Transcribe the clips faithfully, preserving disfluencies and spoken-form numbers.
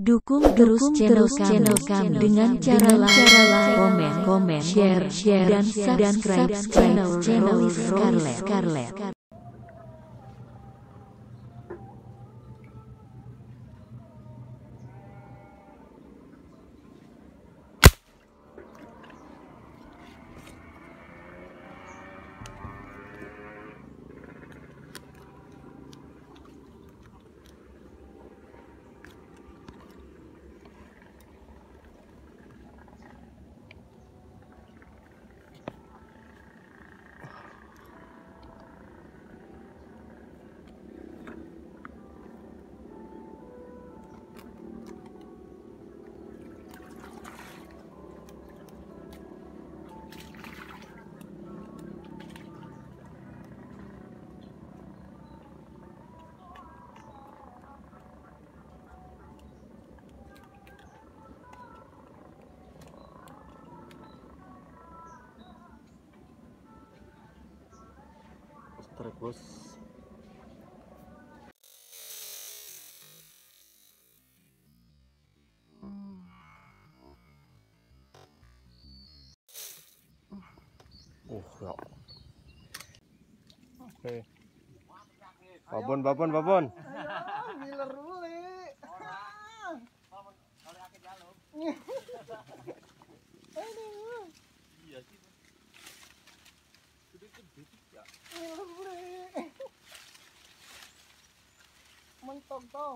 Dukung terus channel channel kami dengan cara like, komen, komen, share, share, dan subscribe channel channel Scarlet. Scarlet. Terus uh ya oke babon babon babon ngiler dulu iya sih mentok dong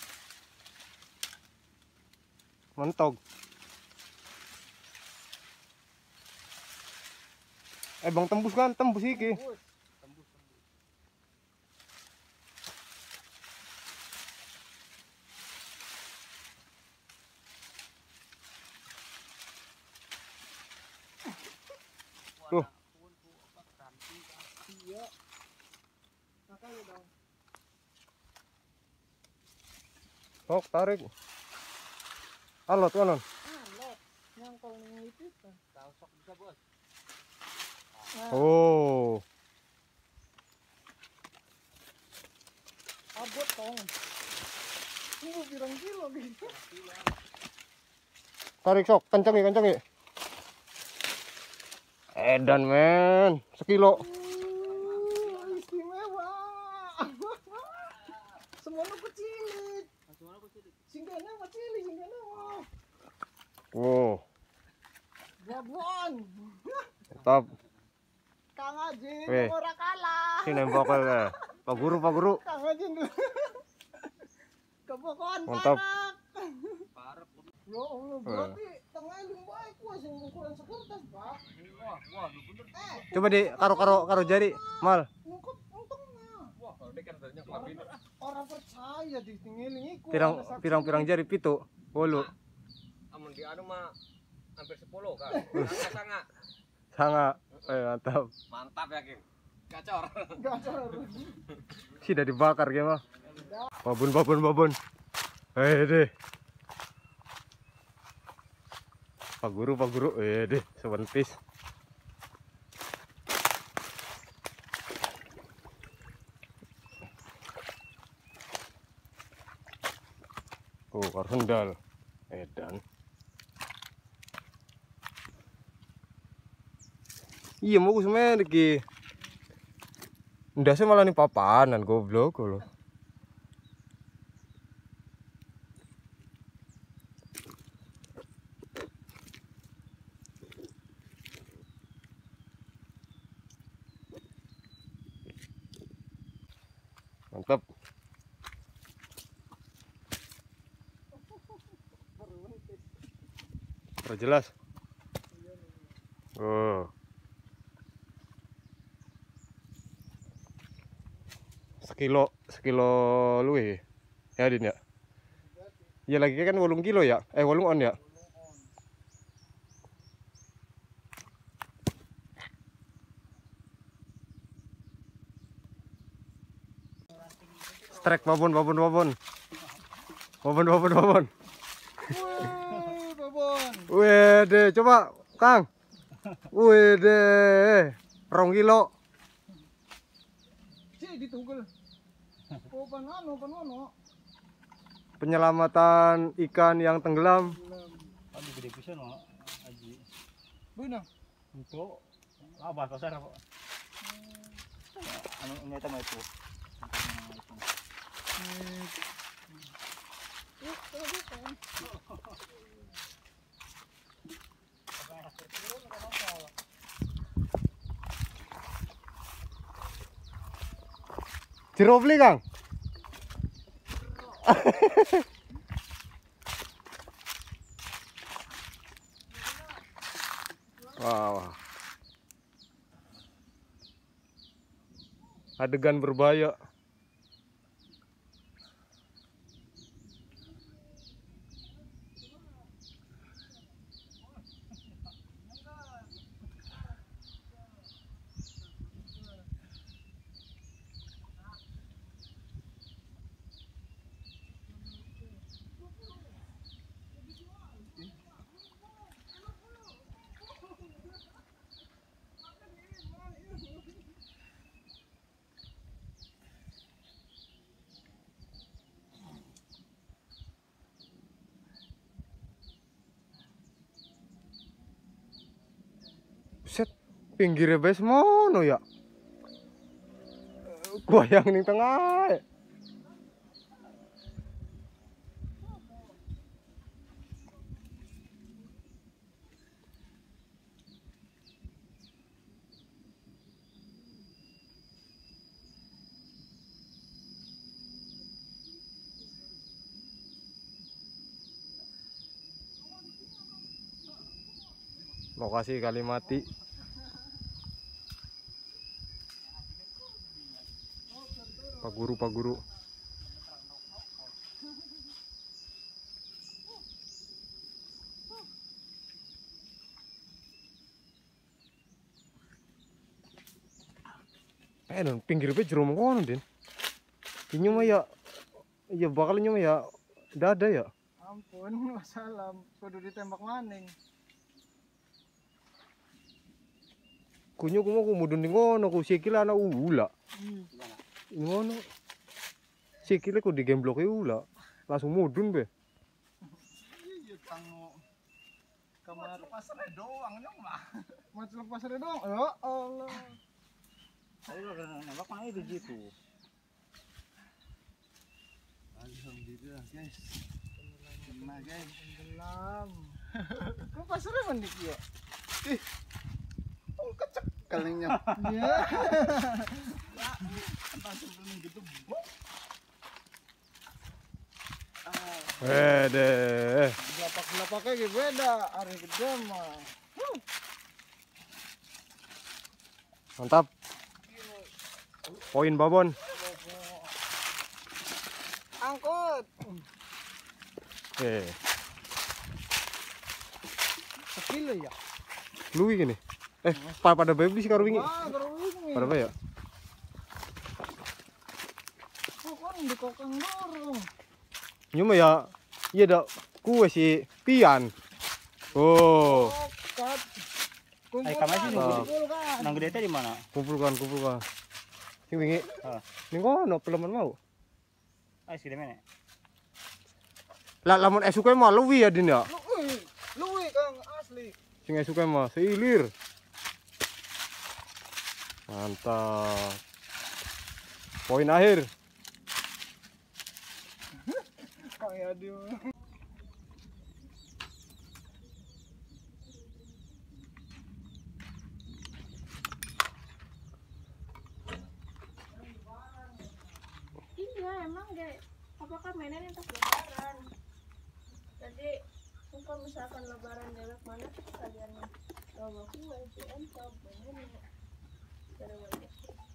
mentok eh bang tembus kan tembus iki tembus tembus tuh iya makanya dong sok tarik alot kanan alot nyangkol nih itu tahu sok bisa bos. Nah, oh abot tong tunggu pirang kilo gitu tarik sok kencengi kencengi edan men sekilo uh, istimewa semuanya kecil singgahnya kecil singgahnya mah wow babon tetap Kang Ajin weh ora kalah sini nembok ya pak guru pak guru Kang Ajin dulu kepokon mantap parep ya Allah berarti tengah limbai kuas yang ukuran sekertas pak wah wah bener eh coba di karo karo karo jari mal ngukut untungnya wah kalau dia kan banyak lebih orang percaya di tinggiling iku pirang pirang pirang jari pitu bolu amun di anu mah hampir sepuluh kan sangat sangat sangat eh mantap mantap yakin gacor gacor sudah dibakar gimana babon babon babon eh deh pak guru pak guru eh deh sebentis oh karsendal edan iya mau semen iki ndase malah nih papanan goblok lo mantap perjelas oh sekilo sekilo luwe ya Din ya iya lagi kan wolung kilo ya eh wolung on ya strike babon babon babon babon babon babon wih babon wede coba Kang wede rong kilo sih ditugel oh panono panono penyelamatan ikan yang tenggelam. Kami gede pisan no, Aji. Benar. Untuk abah pasar kok. Anu nyata mah itu. Jeruk beli Kang. Wow. Adegan berbahaya. Set pinggirnya bes mono ya. Goyang ning tengah. Lokasi Kalimati. Pak Guru, Pak Guru. Eh, dan pinggirnya jerum kono, Den. Ini mah ya, ya bakal nyuma ya, dada ya. Ampun, wassalam. Kudu ditembak maning. Kunyo kumo kumudun di ngono, ku sikile ana ula. Hmm. Ngono. Sikile ku digembloke ula. Langsung mudun be. Iya tango. Kamar pasar doang nyong mah. Mas pasar doang. Ya Allah. Ayo nembak mah itu gitu. Alhamdulillah guys. Kena guys. Tenggelam. Kok pasarnya mandi ya? Ih. Oh kecek kalingnya. Iya. Langsung bening gitu. Eh deh. Gelapak-gelapaknya gitu beda. Hari gede mah. Mantap. Poin babon. Angkut. Eh, Sekilo ya. luwi gini. Eh, pa pada bayi beli sih karo wingi. Wah, terus Pada bayi ya. kok kan di kokang dorong. Nyuma ya, iya dak kue si pian. Oh, Kokat. Kumpul Ay, kamay sih, kan, nunggu. kumpul kan. Nang gede teh di mana? kumpulkan, kumpulkan. Sing wingi. Ah. Ning kono pelemen mau. Ay, sih mana? Lah lamun esuke mah luwi ya Din ya. Luwi, luwi Kang asli. Sing esuke mah seilir. Mantap. Poin akhir. Kayak dia. Iya emang deh. Apakah mainan untuk lebaran? Jadi kalau misalkan lebaran dewek mana kalian bawa kue, P M, coba ini. Cara wajib.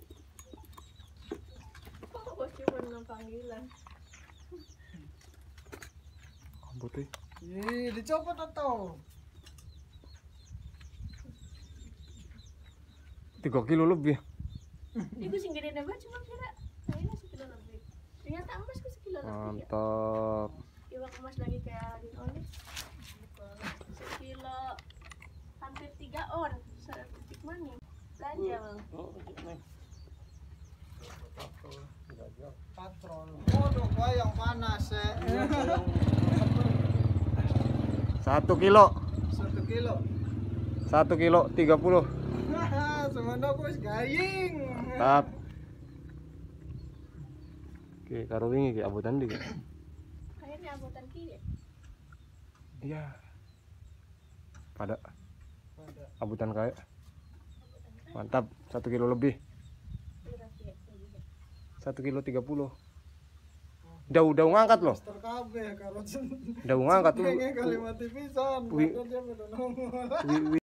Oh, cuma enam panggilan. Putih. Ih, dicopot atau? tiga kilo lebih. Itu sing gede banget cuma kira kayaknya sekilo lebih. Ternyata emas ku sekilo lebih. Ya. Mantap. Iwak emas lagi kayak di Onis. Sekilo hampir tiga on. Seratus detik money. Belanja bang. Patrol. Waduh, yang panas ya. Satu kilo. Satu kilo. Satu kilo tiga puluh. Semana aku wis gaying. Tap. Oke, karo wingi ki abutan dik. Kayaknya abutan kiri. Iya. Pada abutan kayak. Mantap, satu kilo lebih. Satu kilo tiga puluh. Daun daun ngangkat loh. Terkabeh karo Daun ngangkat tuh. kalimat pisan. Wi- Padahal dia udah nongol. Wi- wi-